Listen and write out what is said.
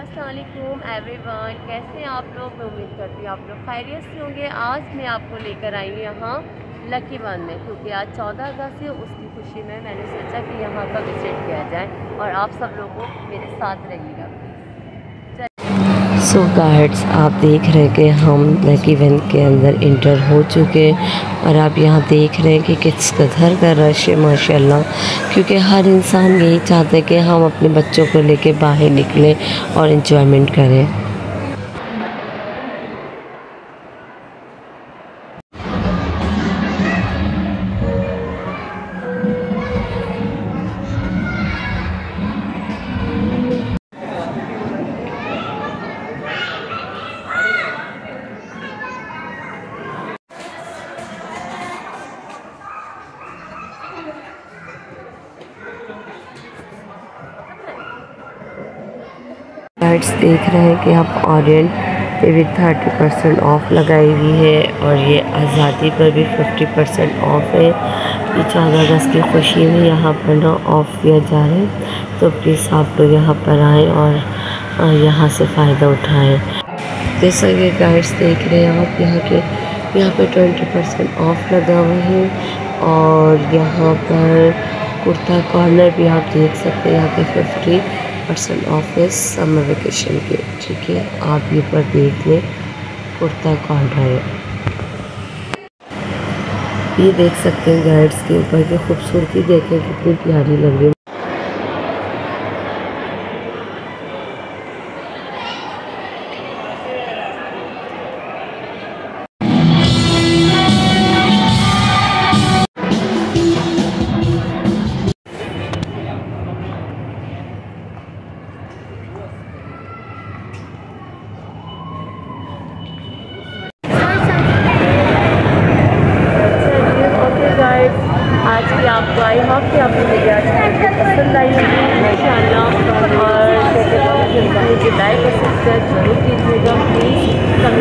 अस्सलाम वालेकुम एवरीवन, कैसे हैं आप लोग। मैं उम्मीद करती हूँ आप लोग खैरियत से होंगे। आज मैं आपको लेकर आई हूँ यहाँ लकी वन में, क्योंकि आज 14 अगस्त है। उसकी खुशी में मैंने सोचा कि यहाँ का विज़िट किया जाए और आप सब लोगों मेरे साथ रहिएगा। सो गाइड्स, आप देख रहे हैं कि हम लकी वन के अंदर इंटर हो चुके हैं और आप यहाँ देख रहे हैं कि किस कदर का रश है माशाल्लाह, क्योंकि हर इंसान यही चाहता है कि हम अपने बच्चों को लेके बाहर निकलें और एंजॉयमेंट करें। गाइड्स देख रहे हैं कि आप ऑरियंट पे भी 30% ऑफ लगाई हुई है और ये आज़ादी पर भी 50% ऑफ है। ये 14 अगस्त की खुशी में यहाँ पर ना ऑफ किया जा रहा है, तो प्लीज़ आप लोग यहाँ पर आएँ और यहाँ से फ़ायदा उठाएँ। जैसा कि गाइड्स देख रहे हैं आप यहाँ पे 20% ऑफ लगा हुआ है और यहाँ पर कुर्ता कॉर्नर भी आप देख सकते हैं, यहाँ पे 50% ऑफ है समर वेकेशन के। ठीक है, आप ये पर देख लें, कुर्ता कॉर्नर है। ये देख सकते हैं गाइड्स के ऊपर की खूबसूरती देखें कितनी प्यारी लग रही है। आज की आपको आई होप कि आपको मेरी आज की पसंद आई होगी इंशाअल्लाह। और मुझे लाइक और सब्सक्राइब जरूर कीजिएगा प्लीज़।